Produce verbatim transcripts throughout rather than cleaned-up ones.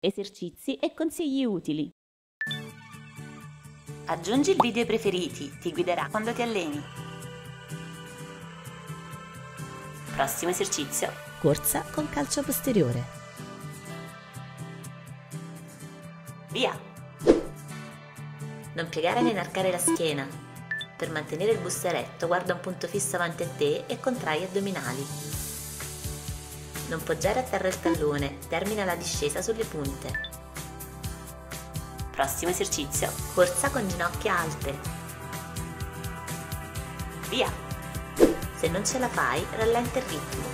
Esercizi e consigli utili. Aggiungi il video ai preferiti, ti guiderà quando ti alleni. Prossimo esercizio. Corsa con calcio posteriore. Via! Non piegare né inarcare la schiena. Per mantenere il busto eretto, guarda un punto fisso avanti a te e contrai gli addominali. Non poggiare a terra il tallone, termina la discesa sulle punte. Prossimo esercizio. Corsa con ginocchia alte. Via! Se non ce la fai, rallenta il ritmo.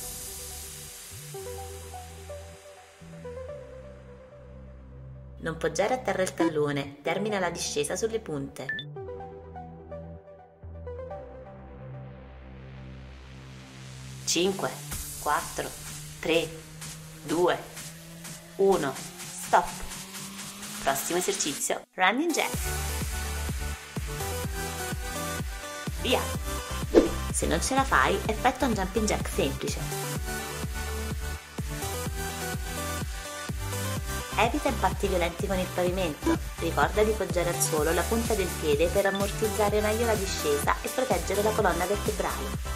Non poggiare a terra il tallone, termina la discesa sulle punte. cinque, quattro, tre, due, uno, stop. Prossimo esercizio, running jack. Via! Se non ce la fai, effettua un jumping jack semplice. Evita impatti violenti con il pavimento. Ricorda di poggiare al suolo la punta del piede per ammortizzare meglio la discesa e proteggere la colonna vertebrale.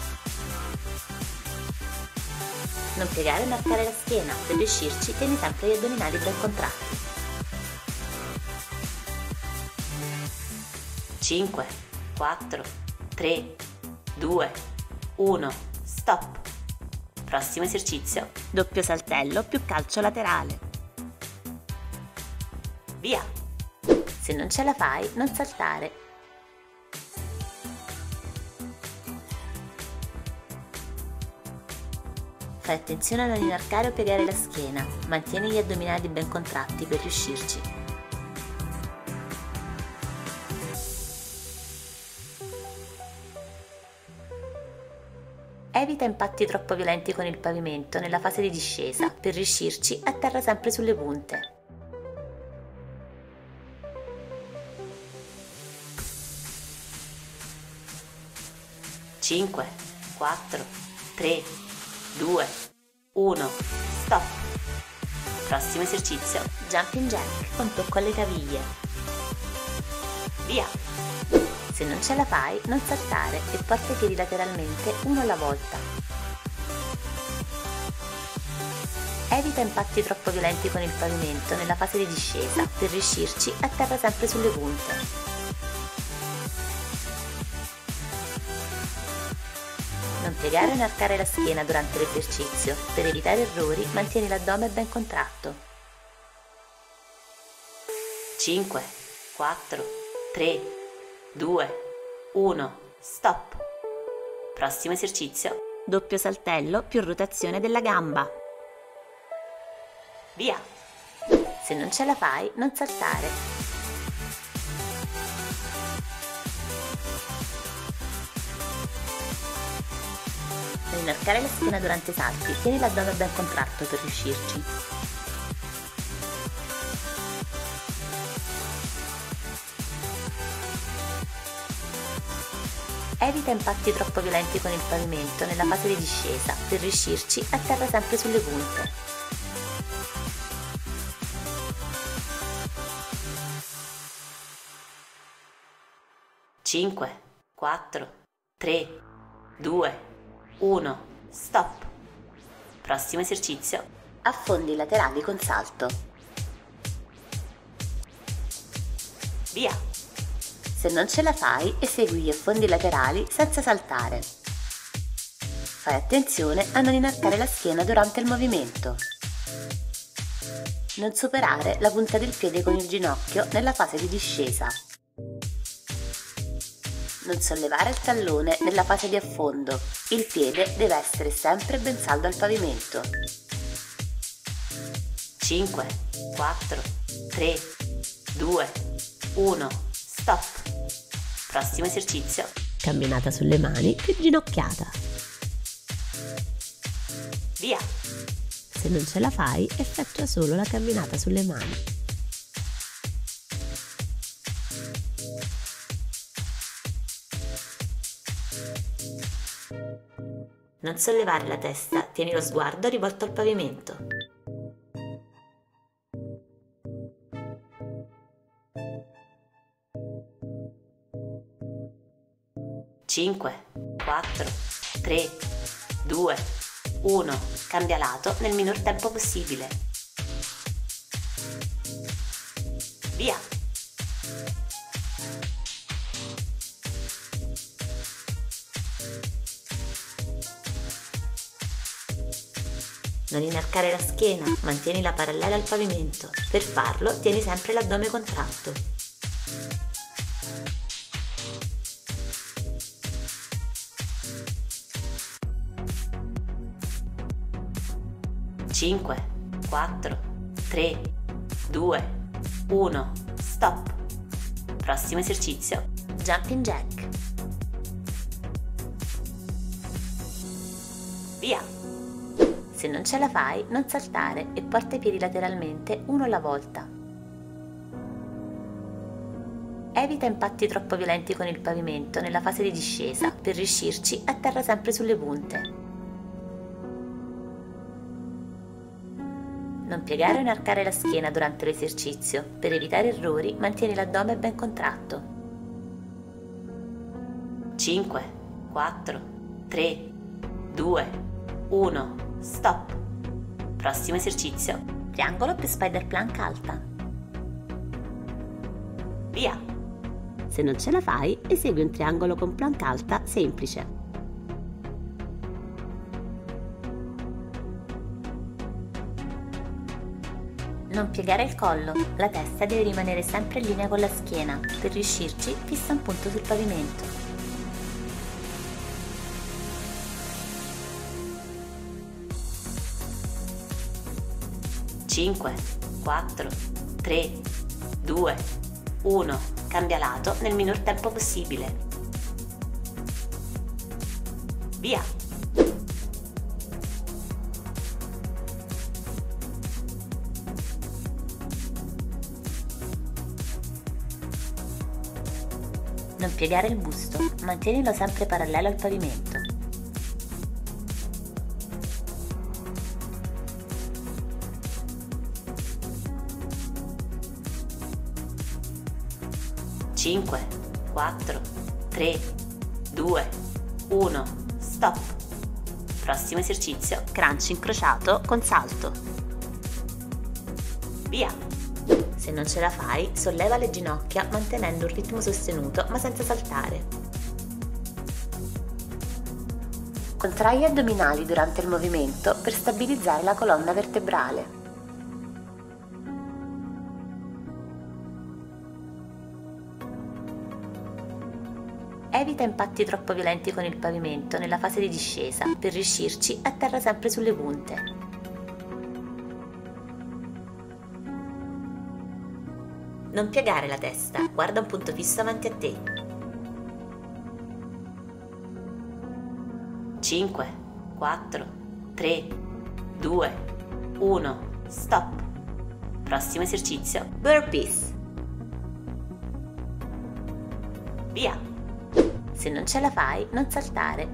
Non piegare e marcare la schiena. Per riuscirci, tieni sempre gli addominali ben contratti. cinque, quattro, tre, due, uno, stop. Prossimo esercizio, doppio saltello più calcio laterale. Via! Se non ce la fai, non saltare. Fai attenzione a non inarcare o piegare la schiena, mantieni gli addominali ben contratti per riuscirci. Evita impatti troppo violenti con il pavimento nella fase di discesa, per riuscirci atterra sempre sulle punte. cinque, quattro, tre, due, uno, stop. Prossimo esercizio, jumping jack con tocco alle caviglie. Via! Se non ce la fai, non saltare e porta i piedi lateralmente uno alla volta. Evita impatti troppo violenti con il pavimento nella fase di discesa, per riuscirci atterra sempre sulle punte. Non piegare o inarcare la schiena durante l'esercizio. Per evitare errori, mantieni l'addome ben contratto. cinque, quattro, tre, due, uno, stop. Prossimo esercizio, doppio saltello più rotazione della gamba. Via! Se non ce la fai, non saltare. Non inarcare la schiena durante i salti, tieni l'addome ben contratto per riuscirci. Evita impatti troppo violenti con il pavimento nella fase di discesa, per riuscirci atterra sempre sulle punte. cinque, quattro, tre, due, uno, stop. Prossimo esercizio, affondi i laterali con salto. Via! Se non ce la fai, esegui gli affondi laterali senza saltare. Fai attenzione a non inarcare la schiena durante il movimento. Non superare la punta del piede con il ginocchio nella fase di discesa. Non sollevare il tallone nella fase di affondo. Il piede deve essere sempre ben saldo al pavimento. cinque, quattro, tre, due, uno, stop. Prossimo esercizio. Camminata sulle mani più ginocchiata. Via! Se non ce la fai, effettua solo la camminata sulle mani. Non sollevare la testa, tieni lo sguardo rivolto al pavimento. cinque, quattro, tre, due, uno. Cambia lato nel minor tempo possibile. Via! Non inarcare la schiena, mantienila parallela al pavimento. Per farlo, tieni sempre l'addome contratto. cinque, quattro, tre, due, uno. Stop. Prossimo esercizio. Jumping jack. Via! Se non ce la fai, non saltare e porta i piedi lateralmente uno alla volta. Evita impatti troppo violenti con il pavimento nella fase di discesa, per riuscirci atterra sempre sulle punte. Non piegare o inarcare la schiena durante l'esercizio, per evitare errori mantieni l'addome ben contratto. cinque, quattro, tre, due, uno. Stop. Prossimo esercizio. Triangolo più spider plank alta. Via! Se non ce la fai, esegui un triangolo con plank alta semplice. Non piegare il collo, la testa deve rimanere sempre in linea con la schiena. Per riuscirci, fissa un punto sul pavimento. cinque, quattro, tre, due, uno. Cambia lato nel minor tempo possibile. Via! Non piegare il busto, mantienilo sempre parallelo al pavimento. cinque, quattro, tre, due, uno. Stop. Prossimo esercizio. Crunch incrociato con salto. Via! Se non ce la fai, solleva le ginocchia mantenendo un ritmo sostenuto ma senza saltare. Contrai gli addominali durante il movimento per stabilizzare la colonna vertebrale. Evita impatti troppo violenti con il pavimento nella fase di discesa, per riuscirci atterra sempre sulle punte. Non piegare la testa, guarda un punto fisso avanti a te. cinque, quattro, tre, due, uno. Stop. Prossimo esercizio. Burpees. Via! Se non ce la fai, non saltare.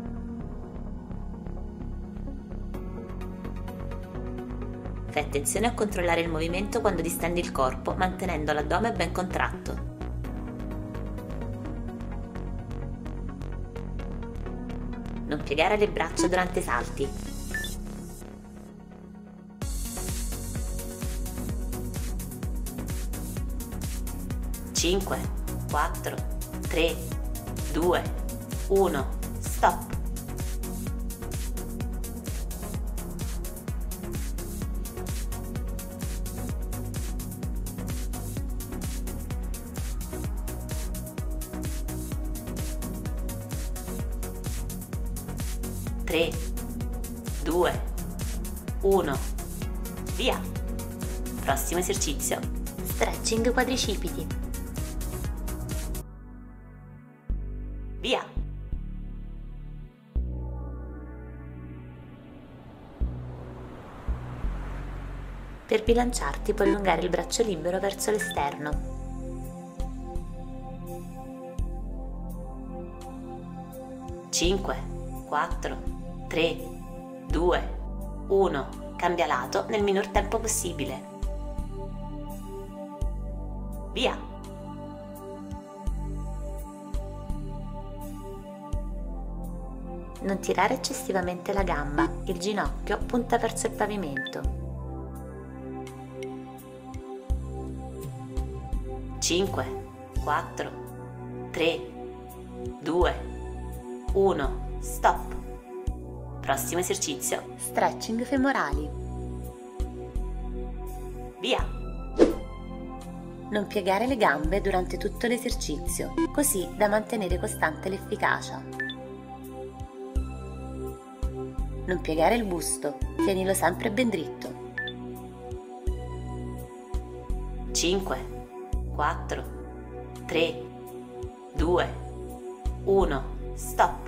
Fai attenzione a controllare il movimento quando distendi il corpo, mantenendo l'addome ben contratto. Non piegare le braccia durante i salti. cinque, quattro, tre, due, uno. Stop. tre, due, uno. Via! Prossimo esercizio. Stretching quadricipiti. Via! Per bilanciarti puoi allungare il braccio libero verso l'esterno. cinque, quattro, tre, due, uno. Cambia lato nel minor tempo possibile. Via! Non tirare eccessivamente la gamba, il ginocchio punta verso il pavimento. cinque, quattro, tre, due, uno, stop. Prossimo esercizio, stretching femorali. Via! Non piegare le gambe durante tutto l'esercizio, così da mantenere costante l'efficacia. Non piegare il busto, tienilo sempre ben dritto. cinque, quattro, tre, due, uno, stop.